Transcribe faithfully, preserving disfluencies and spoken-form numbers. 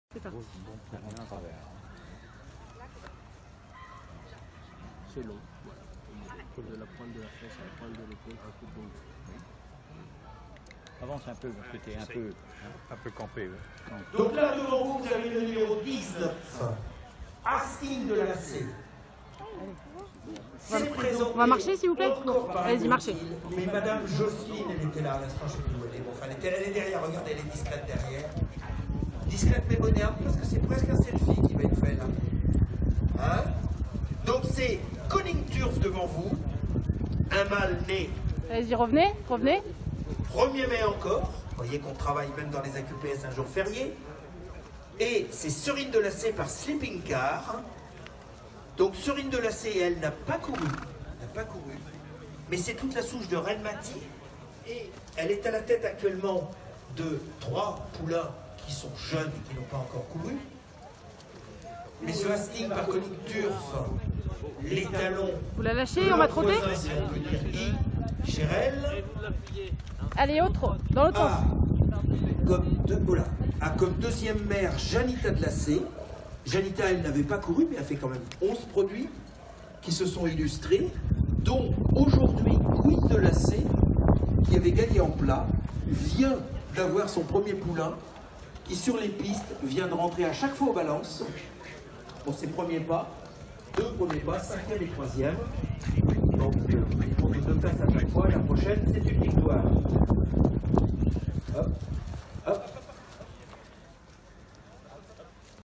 C'est parti. C'est long, voilà. De la pointe de la fesse à la pointe de l'épaule, un coup de long. Avance un peu, parce que tu es un peu, un peu campé. Ouais. Donc là, devant vous, vous avez le numéro dix-neuf, Asting de la C. C'est présenté. On va marcher, s'il vous plaît? Allez-y, marchez. Mais Madame Jocelyne, elle était là à l'instant, je ne sais plus où elle est. Bon, enfin, elle, était, elle est derrière, regardez, elle est discrète derrière. Discrète mais moderne, parce que c'est presque un selfie qui va être fait là. Hein? Donc c'est Conning-Turf devant vous, un mâle né. Allez-y, revenez, revenez. premier mai encore, vous voyez qu'on travaille même dans les A Q P S un jour férié. Et c'est Serine de la C par Sleeping Car. Donc Serine de la C, elle n'a pas couru, n'a pas couru. Mais c'est toute la souche de Reine Mati. Et elle est à la tête actuellement de trois poulains qui sont jeunes et qui n'ont pas encore couru. Mais ce Asting par Conning-Turf, les talons. Vous la lâchez, on va trotter. Si on peut dire Guy, Chérel. Allez, autre, dans l'autre A, sens. comme, deux, voilà, a comme deuxième mère Janita de la C. Janita, elle n'avait pas couru, mais a fait quand même onze produits qui se sont illustrés, dont aujourd'hui Queen de la C, qui avait gagné en plat, vient d'avoir son premier poulain, qui sur les pistes vient de rentrer à chaque fois aux balances pour ses premiers pas, deux premiers pas, cinquième et troisième. Donc il monte deux places à chaque fois, la prochaine c'est une victoire. Hop.